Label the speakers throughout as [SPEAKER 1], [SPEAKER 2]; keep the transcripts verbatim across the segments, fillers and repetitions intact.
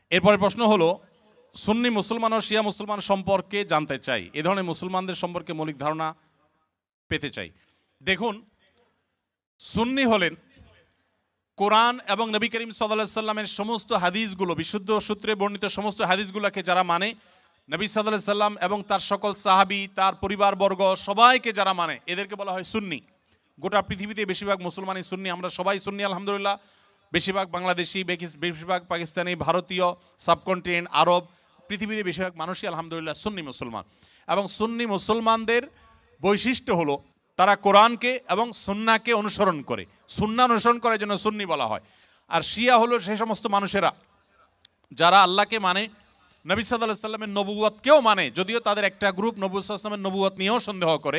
[SPEAKER 1] এরপরে প্রশ্ন হলো, সুন্নি মুসলমান ও শিয়া মুসলমান সম্পর্কে জানতে চাই, এ ধরনের মুসলমানদের সম্পর্কে মৌলিক ধারণা পেতে চাই। দেখুন, সুন্নি হলেন কোরআন এবং নবী করিম সাল্লাল্লাহু আলাইহি সাল্লামের সমস্ত হাদিসগুলো, বিশুদ্ধ সূত্রে বর্ণিত সমস্ত হাদিসগুলোকে যারা মানে, নবী সাল্লাল্লাহু আলাইহি সাল্লাম এবং তার সকল সাহাবী, তার পরিবারবর্গ সবাইকে যারা মানে, এদেরকে বলা হয় সুন্নি। গোটা পৃথিবীতে বেশিরভাগ মুসলমানই সুন্নি, আমরা সবাই সুন্নি আলহামদুলিল্লাহ। বেশিরভাগ বাংলাদেশি, বেশিরভাগ পাকিস্তানি, ভারতীয়, সাবকন্টিনেন্ট, আরব, পৃথিবীতে বেশিরভাগ মানুষই আলহামদুলিল্লাহ সুন্নি মুসলমান। এবং সুন্নি মুসলমানদের বৈশিষ্ট্য হলো তারা কোরআনকে এবং সুন্নাহকে অনুসরণ করে, সুন্নাহ অনুসরণ করার জন্য সুন্নি বলা হয়। আর শিয়া হলো সেই সমস্ত মানুষেরা যারা আল্লাহকে মানে, নবী সাল্লাল্লাহু আলাইহি সাল্লামের নবুয়তকেও মানে, যদিও তাদের একটা গ্রুপ নবী সাল্লাল্লাহু আলাইহি সাল্লামের নবুয়ত নিয়েও সন্দেহ করে।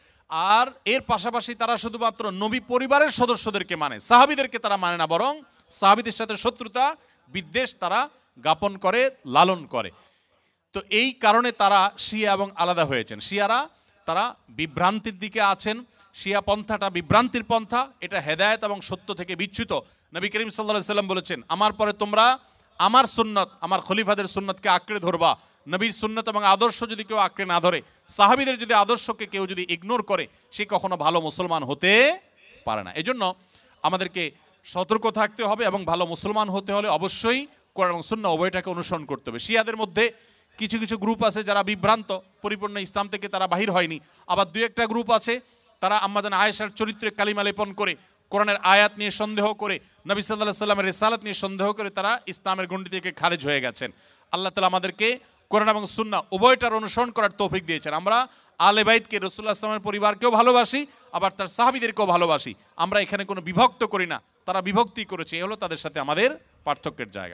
[SPEAKER 1] আর এর পাশাপাশি তারা শুধুমাত্র নবী পরিবারের সদস্যদেরকে মানে, সাহাবীদেরকে তারা মানে না, বরং সাহাবীদের সাথে শত্রুতা বিদ্বেষ তারা জ্ঞাপন করে, লালন করে। তো এই কারণে তারা শিয়া এবং আলাদা হয়েছেন। শিয়ারা তারা বিভ্রান্তির দিকে আছেন। শিয়া পন্থাটা বিভ্রান্তির পন্থা, এটা হেদায়েত এবং সত্য থেকে বিচ্যুত। নবী করিম সাল্লাল্লাহু আলাইহি সাল্লাম বলেছেন, আমার পরে তোমরা আমার সুন্নত, আমার খলিফাদের সুন্নতকে আঁকড়ে ধরবা। নবীর সুন্নত এবং আদর্শ যদি কেউ আঁকড়ে না ধরে, সাহাবীদের যদি আদর্শকে কেউ যদি ইগনোর করে, সে কখনো ভালো মুসলমান হতে পারে না। এজন্য আমাদেরকে সতর্ক থাকতে হবে এবং ভালো মুসলমান হতে হলে অবশ্যই কোরআন এবং সুন্নাহ উভয়টাকে অনুসরণ করতে হবে। শিয়াদের মধ্যে কিছু কিছু গ্রুপ আছে যারা বিভ্রান্ত, পরিপূর্ণ ইসলাম থেকে তারা বাহির হয়নি। আবার দুই একটা গ্রুপ আছে তারা আম্মাজান আয়েশার চরিত্রে কালিমা লেপন করে, কোরআনের আয়াত নিয়ে সন্দেহ করে, নবী সাল্লাল্লাহু আলাইহি সাল্লামের রিসালাত নিয়ে সন্দেহ করে তারা ইসলামের গণ্ডি থেকে খারিজ হয়ে গেছেন। আল্লাহ তাআলা আমাদেরকে কোরআন এবং সুন্নাহ উভয়টার অনুসরণ করার তৌফিক দিয়েছেন। আমরা আলে বাইতকে, রাসূলুল্লাহ সাল্লাল্লাহু আলাইহি ওয়াসাল্লামের পরিবারকেও ভালোবাসি, আবার তার সাহাবীদেরকেও ভালোবাসি। আমরা এখানে কোনো বিভক্ত করি না, তারা বিভক্তি করেছে, এই হলো তাদের সাথে আমাদের পার্থক্যের জায়গা।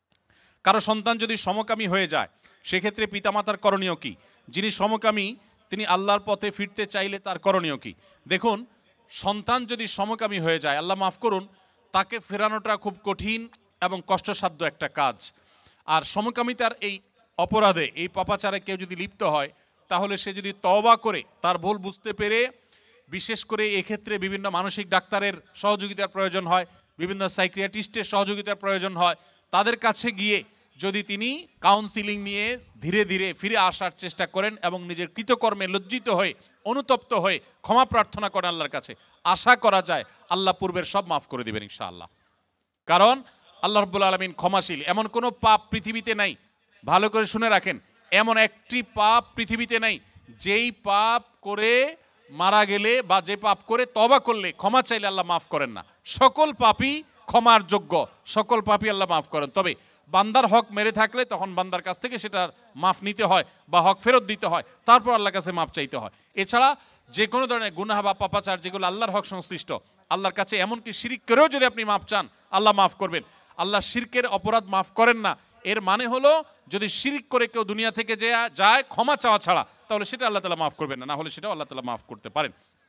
[SPEAKER 1] কারো সন্তান যদি সমকামী হয়ে যায়, সেক্ষেত্রে পিতামাতার করণীয় কি? যিনি সমকামী তিনি আল্লাহর পথে ফিরতে চাইলে তার করণীয় কি? দেখুন, সন্তান যদি সমকামী হয়ে যায়, আল্লাহ মাফ করুন, তাকে ফেরানোটা খুব কঠিন এবং কষ্টসাধ্য একটা কাজ। আর সমকামিতার এই অপরাধে, এই পাপাচারে কেউ যদি লিপ্ত হয়, তাহলে সে যদি তওবা করে, তার ভুল বুঝতে পেরে, বিশেষ করে এক্ষেত্রে বিভিন্ন মানসিক ডাক্তারের সহযোগিতার প্রয়োজন হয়, বিভিন্ন সাইকিয়াট্রিস্টের সহযোগিতার প্রয়োজন হয়, তাদের কাছে গিয়ে যদি তিনি কাউন্সিলিং নিয়ে ধীরে ধীরে ফিরে আসার চেষ্টা করেন এবং নিজের কৃতকর্মে লজ্জিত হয়ে, অনুতপ্ত হয়ে ক্ষমা প্রার্থনা করেন আল্লাহর কাছে, আশা করা যায় আল্লাহ পূর্বের সব মাফ করে দিবেন ইনশাআল্লাহ। কারণ আল্লাহ রাব্বুল আলামিন ক্ষমাশীল। এমন কোনো পাপ পৃথিবীতে নাই, ভালো করে শুনে রাখেন, এমন একটি পাপ পৃথিবীতে নাই যেই পাপ করে মারা গেলে বা যে পাপ করে তওবা করলে, ক্ষমা চাইলে আল্লাহ মাফ করেন না। সকল পাপই ক্ষমার যোগ্য, সকল পাপই আল্লাহ মাফ করেন। তবে বান্দার হক মেরে থাকলে তখন বান্দার কাছ থেকে সেটার মাফ নিতে হয় বা হক ফেরত দিতে হয়, তারপর আল্লাহর কাছে মাফ চাইতে হয়। এছাড়া যে কোনো ধরনের গুনাহ বা পাপাচার যেগুলো আল্লাহর হক সংশ্লিষ্ট, আল্লাহর কাছে এমনকি শিরিক করেও যদি আপনি মাফ চান, আল্লাহ মাফ করবেন। আল্লাহ শিরকের অপরাধ মাফ করেন না, এর মানে হলো যদি শিরিক করে কেউ দুনিয়া থেকে যায় ক্ষমা চাওয়া ছাড়া, তাহলে সেটা আল্লাহ তাআলা মাফ করবেন না, না হলে সেটাও আল্লাহ তাআলা মাফ করতে পারেন।